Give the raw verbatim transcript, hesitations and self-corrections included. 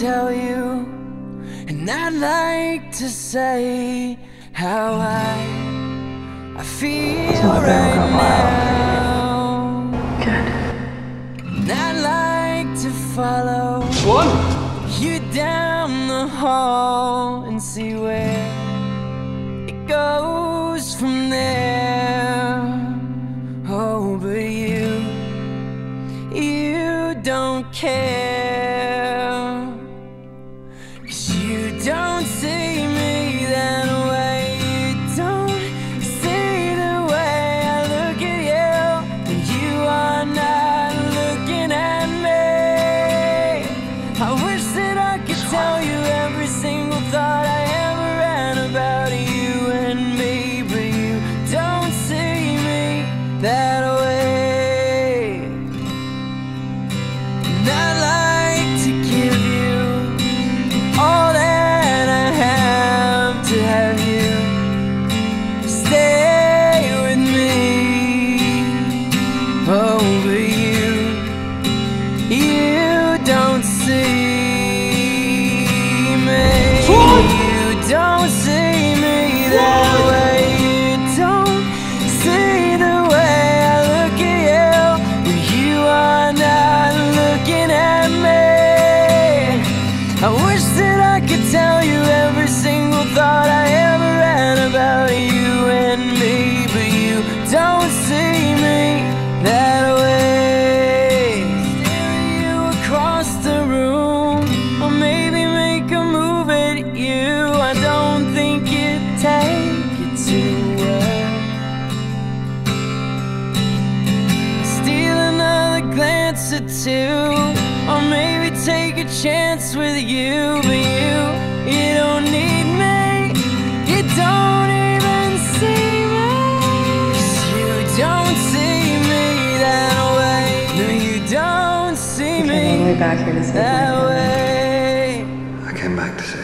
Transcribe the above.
tell you, and I'd like to say how I I feel right now. Good. And I'd like to follow Swan! you down the hall and see where it goes from there. Oh, but you, you don't care, 'cause you don't see me that way. You don't see the way I look at you, and you are not looking at me. I wish that I could tell you every single thought I ever had about you and me, but you don't see me that way. And I'd like to give you all that I have to have you stay with me. Oh, but you, you don't see me. You don't see me that way. You don't see the way I look at you when you are not looking at me. I wish that I could tell you every single thought I ever had about you and me, but you don't see me that way. Stare at you across the room, or maybe make a move at you. I don't think you'd take it too well. Steal another glance or two, or maybe take a chance with you, but you, you don't need me. You don't even see me, 'cause you don't see me that way. No, you don't see I came all the me way back here to save my that family. way. I came back to say